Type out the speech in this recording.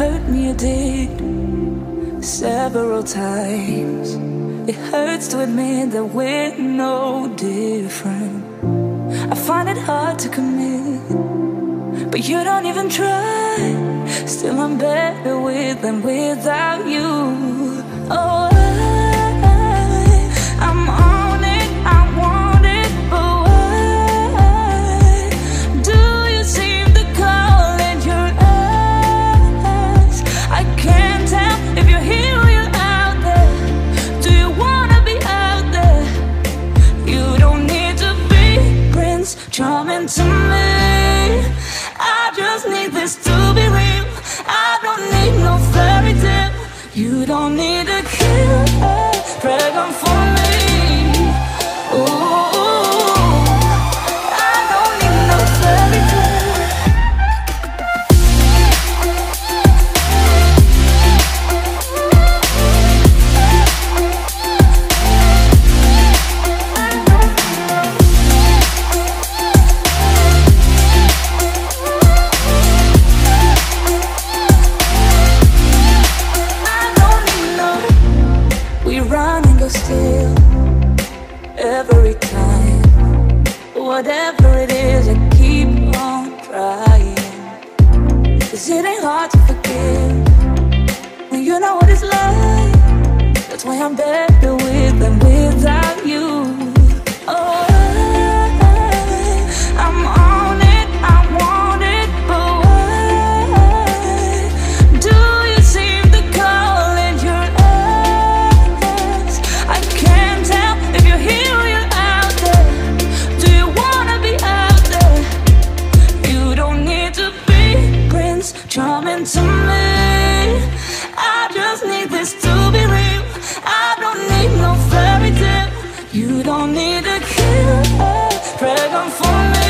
hurt me, you did, several times. It hurts to admit that we're no different. I find it hard to commit, but you don't even try. Still I'm better with than without you. Oh, I'm on it, I want it, but why do you seem to call in your eyes? I can't tell if you're here or you're out there. Do you wanna be out there? You don't need to be Prince Charming to me. I just need this to be real. I don't need no fairy tale. You don't need a killer pregnant for me. Ooh, I don't need no fairy tale. Still, every time, whatever it is, I keep on trying. 'Cause it ain't hard to forgive when you know what it's like. That's why I'm better with than without you. Oh, I'm on it, I want it, but why do you seem to call in your eyes? I can't tell if you're here or you're out there. Do you wanna be out there? You don't need to be Prince Charming to me. I just need this to be real. I don't need no fairy tale. You don't need a killer pregnant for me.